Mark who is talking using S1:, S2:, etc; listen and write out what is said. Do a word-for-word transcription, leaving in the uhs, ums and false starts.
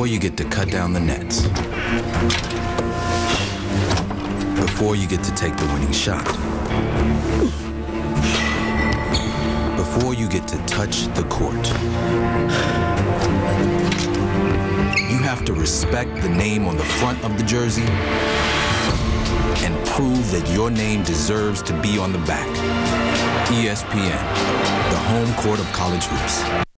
S1: Before you get to cut down the nets. Before you get to take the winning shot. Before you get to touch the court. You have to respect the name on the front of the jersey and prove that your name deserves to be on the back. E S P N, the home court of college hoops.